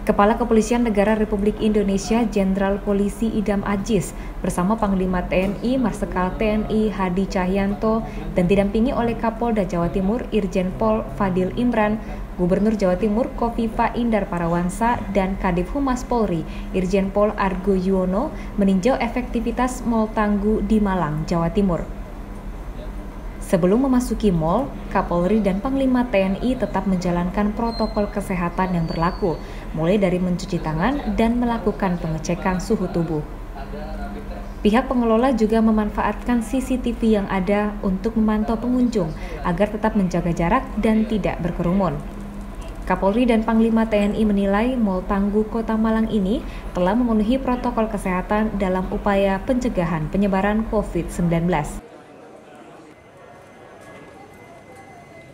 Kepala Kepolisian Negara Republik Indonesia Jenderal Polisi Idam Aziz bersama Panglima TNI Marsikal TNI Hadi Cahyanto dan didampingi oleh Kapolda Jawa Timur Irjen Pol Fadil Imran, Gubernur Jawa Timur Kofifa Indar Parawansa dan Kadif Humas Polri Irjen Pol Argo Yuwono meninjau efektivitas Mal Tangguh di Malang, Jawa Timur. Sebelum memasuki mal, Kapolri dan Panglima TNI tetap menjalankan protokol kesehatan yang berlaku, mulai dari mencuci tangan dan melakukan pengecekan suhu tubuh. Pihak pengelola juga memanfaatkan CCTV yang ada untuk memantau pengunjung agar tetap menjaga jarak dan tidak berkerumun. Kapolri dan Panglima TNI menilai Mal Tangguh Kota Malang ini telah memenuhi protokol kesehatan dalam upaya pencegahan penyebaran COVID-19.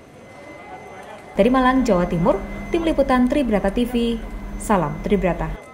Dari Malang, Jawa Timur, Tim Liputan Tribrata TV, salam Tribrata.